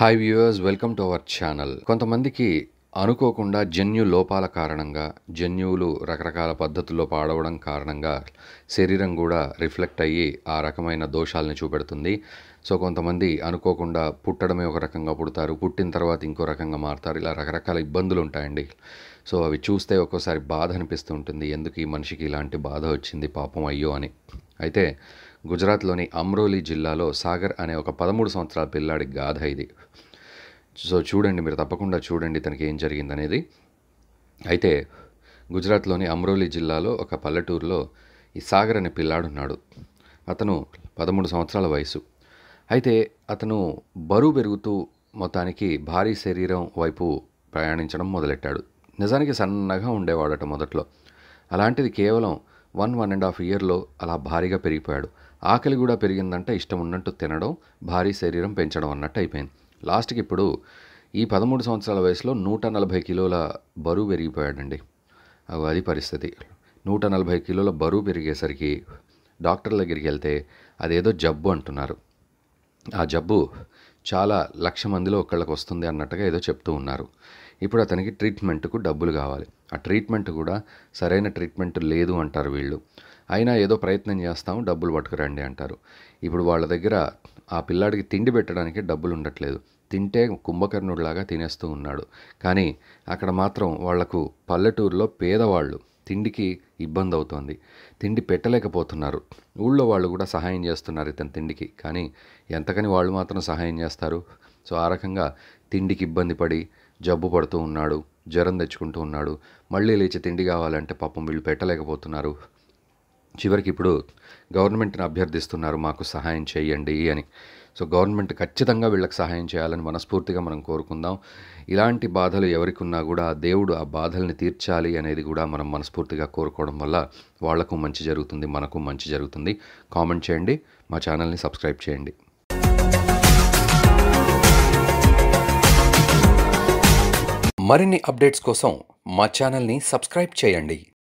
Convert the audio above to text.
Hi viewers, welcome to our channel. కొంతమందికి అనుకోకుండా జన్యు లోపాల కారణంగా, జన్యువులు రకరకాల పద్ధతుల్లో పాడవడం కారణంగా శరీరం కూడా రిఫ్లెక్ట్ అయ్యి ఆ రకమైన దోషాలని చూపెడుతుంది. సో కొంతమంది అనుకోకుండా పుట్టడమే ఒక రకంగా పుడతారు, పుట్టిన తర్వాత ఇంకో రకంగా మారుతారు. ఇలా రకరకాల ఇబ్బందులు ఉంటాయండి. సో అవి చూస్తే ఒక్కోసారి బాధ అనిపిస్తూ ఉంటుంది, ఎందుకు ఈ మనిషికి ఇలాంటి బాధ వచ్చింది పాపం అయ్యో అని. అయితే గుజరాత్లోని అమ్రోలి జిల్లాలో సాగర్ అనే ఒక 13 సంవత్సరాల పిల్లాడి గాథ ఇది. సో చూడండి, మీరు తప్పకుండా చూడండి తనకి ఏం జరిగిందనేది. అయితే గుజరాత్లోని అమ్రోలి జిల్లాలో ఒక పల్లెటూరులో ఈ సాగర్ అనే పిల్లాడున్నాడు. అతను 13 సంవత్సరాల వయసు. అయితే అతను బరువు పెరుగుతూ మొత్తానికి భారీ శరీరం వైపు ప్రయాణించడం మొదలెట్టాడు. నిజానికి సన్నగా ఉండేవాడట మొదట్లో. అలాంటిది కేవలం 1.5 ఇయర్లో అలా భారీగా పెరిగిపోయాడు. ఆకలి కూడా పెరిగిందంటే, ఇష్టం ఉన్నట్టు తినడం, భారీ శరీరం పెంచడం అన్నట్టు అయిపోయింది. లాస్ట్కి ఇప్పుడు ఈ 13 సంవత్సరాల వయసులో 140 కిలోల బరువు పెరిగిపోయాడండి. అది పరిస్థితి. 140 కిలోల బరువు పెరిగేసరికి డాక్టర్ దగ్గరికి వెళ్తే అదేదో జబ్బు అంటున్నారు. ఆ జబ్బు చాలా 1,00,000 మందిలో ఒకళ్ళకి వస్తుంది అన్నట్టుగా ఏదో చెప్తూ ఉన్నారు. ఇప్పుడు అతనికి ట్రీట్మెంట్కు డబ్బులు కావాలి. ఆ ట్రీట్మెంట్ కూడా సరైన ట్రీట్మెంట్ లేదు అంటారు వీళ్ళు. అయినా ఏదో ప్రయత్నం చేస్తాము, డబ్బులు పట్టుకురండి అంటారు. ఇప్పుడు వాళ్ళ దగ్గర ఆ పిల్లాడికి తిండి పెట్టడానికి డబ్బులు ఉండట్లేదు. తింటే కుంభకర్ణుడిలాగా తినేస్తూ ఉన్నాడు. కానీ అక్కడ మాత్రం వాళ్లకు పల్లెటూరులో పేదవాళ్ళు తిండికి ఇబ్బంది అవుతోంది. తిండి పెట్టలేకపోతున్నారు. ఊళ్ళో వాళ్ళు కూడా సహాయం చేస్తున్నారు ఇతని తిండికి, కానీ ఎంతకని వాళ్ళు మాత్రం సహాయం చేస్తారు. సో ఆ రకంగా తిండికి ఇబ్బంది పడి జబ్బు పడుతూ ఉన్నాడు, జ్వరం తెచ్చుకుంటూ ఉన్నాడు. మళ్ళీ లేచి తిండి కావాలంటే పాపం వీళ్ళు పెట్టలేకపోతున్నారు. చివరికి ఇప్పుడు గవర్నమెంట్ని అభ్యర్థిస్తున్నారు, మాకు సహాయం చేయండి అని. సో గవర్నమెంట్ ఖచ్చితంగా వీళ్ళకి సహాయం చేయాలని మనస్ఫూర్తిగా మనం కోరుకుందాం. ఇలాంటి బాధలు ఎవరికి ఉన్నా కూడా దేవుడు ఆ బాధల్ని తీర్చాలి అనేది కూడా మనం మనస్ఫూర్తిగా కోరుకోవడం వల్ల వాళ్లకు మంచి జరుగుతుంది, మనకు మంచి జరుగుతుంది. కామెంట్ చేయండి, మా ఛానల్ని సబ్స్క్రైబ్ చేయండి. మరిన్ని అప్డేట్స్ కోసం మా ఛానల్ని సబ్స్క్రైబ్ చేయండి.